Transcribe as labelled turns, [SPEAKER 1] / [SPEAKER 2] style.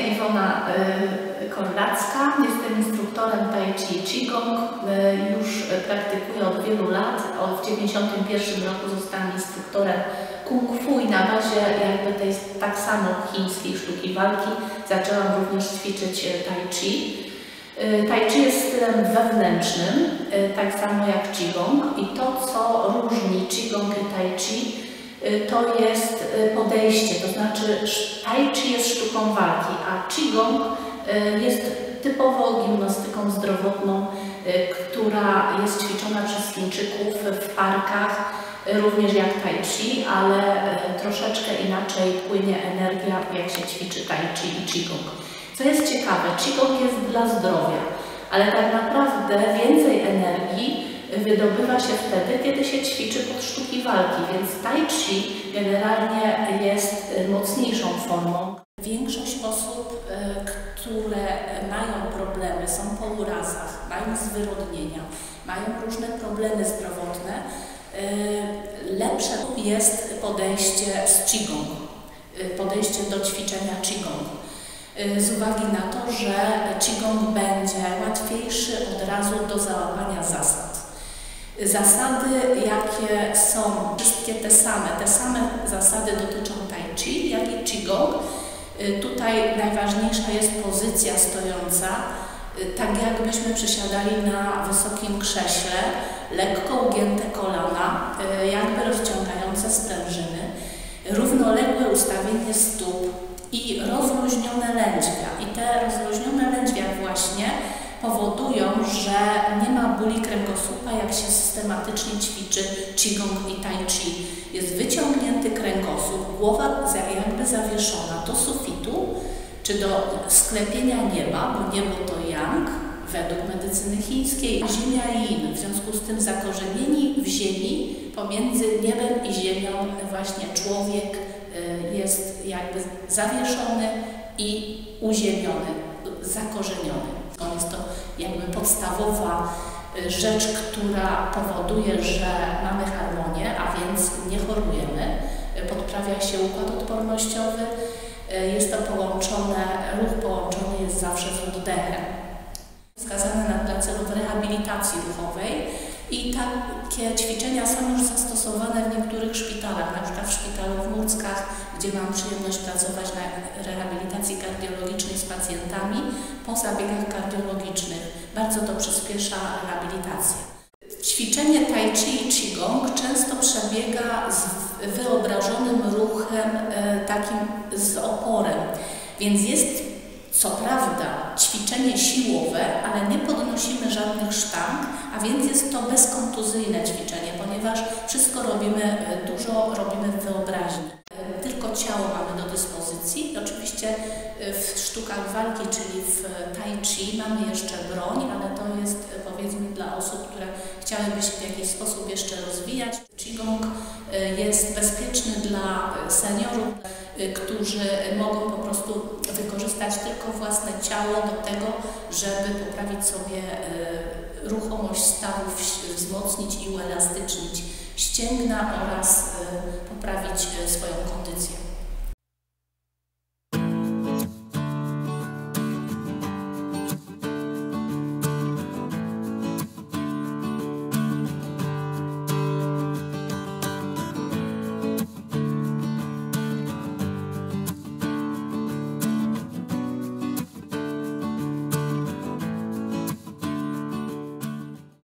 [SPEAKER 1] Iwona Korlacka, jestem instruktorem Tai Chi i Qigong. Już praktykuję od wielu lat. W 1991 roku zostałam instruktorem Kung Fu i na bazie jakby tej tak samo chińskiej sztuki walki zaczęłam również ćwiczyć Tai Chi. Tai Chi jest stylem wewnętrznym, tak samo jak Qigong, i to, co różni Qigong i Tai Chi, to jest podejście, to znaczy Tai Chi jest sztuką walki, a Qigong jest typowo gimnastyką zdrowotną, która jest ćwiczona przez Chińczyków w parkach, również jak Tai Chi, ale troszeczkę inaczej płynie energia, jak się ćwiczy Tai Chi i Qigong. Co jest ciekawe, Qigong jest dla zdrowia, ale tak naprawdę więcej energii wydobywa się wtedy, kiedy się ćwiczy pod sztuki walki, więc Tai Chi generalnie jest mocniejszą formą. Większość osób, które mają problemy, są po urazach, mają zwyrodnienia, mają różne problemy zdrowotne, lepsze jest podejście z Qigong, podejście do ćwiczenia Qigong. Z uwagi na to, że Qigong będzie łatwiejszy od razu do załapania zasad. Zasady, jakie są, wszystkie te same zasady dotyczą Tai Chi, jak i Qigong. Tutaj najważniejsza jest pozycja stojąca, tak jakbyśmy przysiadali na wysokim krześle, lekko ugięte kolana, jakby rozciągające sprężyny, równoległe ustawienie stóp i rozluźnione lędźwia. I te rozluźnione lędźwia właśnie powodują, że nie ma bóli kręgosłupa, jak się systematycznie ćwiczy Qigong i Tai Chi. Jest wyciągnięty kręgosłup, głowa jakby zawieszona do sufitu, czy do sklepienia nieba, bo niebo to Yang, według medycyny chińskiej, Ziemia Yin. W związku z tym zakorzenieni w ziemi, pomiędzy niebem i ziemią właśnie człowiek jest jakby zawieszony i uziemiony, zakorzeniony. Jest to jakby podstawowa rzecz, która powoduje, że mamy harmonię, a więc nie chorujemy. Podprawia się układ odpornościowy. Jest to połączone, ruch połączony jest zawsze z oddechem. Wskazane dla celów rehabilitacji ruchowej i takie ćwiczenia są już zastosowane w niektórych szpitalach, na przykład w szpitalu w Murckach, gdzie mam przyjemność pracować na rehabilitacji kardiologicznej z pacjentami po zabiegach kardiologicznych. Bardzo to przyspiesza rehabilitację. Ćwiczenie Tai Chi i Qigong często przebiega z wyobrażonym ruchem, takim z oporem, więc jest co prawda ćwiczenie siłowe, ale nie podnosimy żadnych sztang, a więc jest to bezkontuzyjne ćwiczenie, ponieważ wszystko robimy, dużo robimy w wyobraźni. Tylko ciało mamy do dyspozycji. Oczywiście w sztukach walki, czyli w Tai Chi mamy jeszcze broń, ale to jest powiedzmy dla osób, które chciałyby się w jakiś sposób jeszcze rozwijać. Qigong jest bezpieczny dla seniorów, którzy mogą po prostu wykorzystać tylko własne ciało do tego, żeby poprawić sobie ruchomość stawów, wzmocnić i uelastycznić ścięgna oraz poprawić swoją kondycję.